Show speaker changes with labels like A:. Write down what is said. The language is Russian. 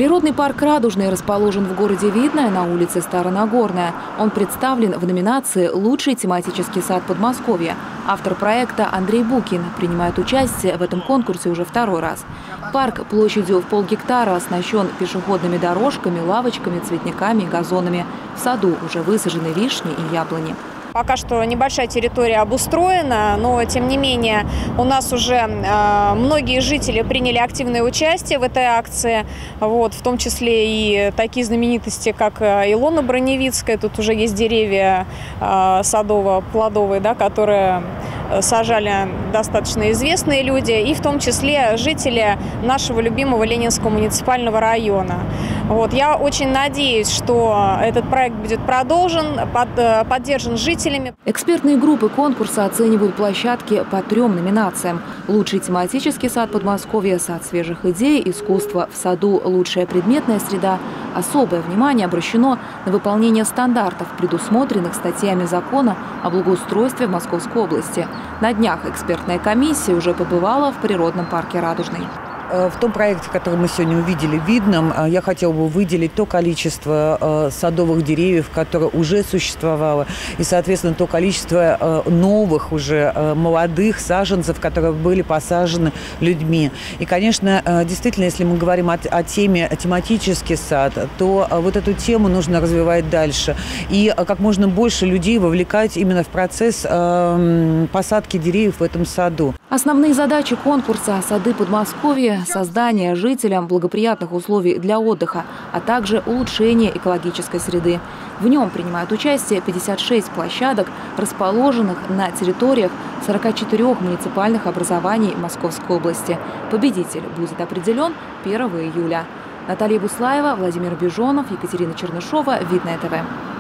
A: Природный парк «Радужный» расположен в городе Видное на улице Старонагорная. Он представлен в номинации «Лучший тематический сад Подмосковья». Автор проекта Андрей Букин принимает участие в этом конкурсе уже второй раз. Парк площадью в полгектара оснащен пешеходными дорожками, лавочками, цветниками и газонами. В саду уже высажены вишни и яблони.
B: Пока что небольшая территория обустроена, но тем не менее у нас уже многие жители приняли активное участие в этой акции, в том числе и такие знаменитости, как Илона Броневицкая. Тут уже есть деревья садово-плодовые, которые сажали достаточно известные люди, и в том числе жители нашего любимого Ленинского муниципального района. Я очень надеюсь, что этот проект будет продолжен, поддержан жителями.
A: Экспертные группы конкурса оценивают площадки по 3 номинациям. Лучший тематический сад Подмосковья, сад свежих идей, искусство в саду, лучшая предметная среда. Особое внимание обращено на выполнение стандартов, предусмотренных статьями закона о благоустройстве в Московской области. На днях экспертная комиссия уже побывала в природном парке «Радужный».
C: В том проекте, который мы сегодня увидели в Видном, я хотела бы выделить то количество садовых деревьев, которое уже существовало, и, соответственно, то количество новых уже молодых саженцев, которые были посажены людьми. И, конечно, действительно, если мы говорим о теме тематический сад, то вот эту тему нужно развивать дальше. И как можно больше людей вовлекать именно в процесс посадки деревьев в этом саду.
A: Основные задачи конкурса «Сады Подмосковья» – создание жителям благоприятных условий для отдыха, а также улучшение экологической среды. В нем принимают участие 56 площадок, расположенных на территориях 44 муниципальных образований Московской области. Победитель будет определен 1 июля. Наталья Буслаева, Владимир Бежонов, Екатерина Чернышова, Видное ТВ.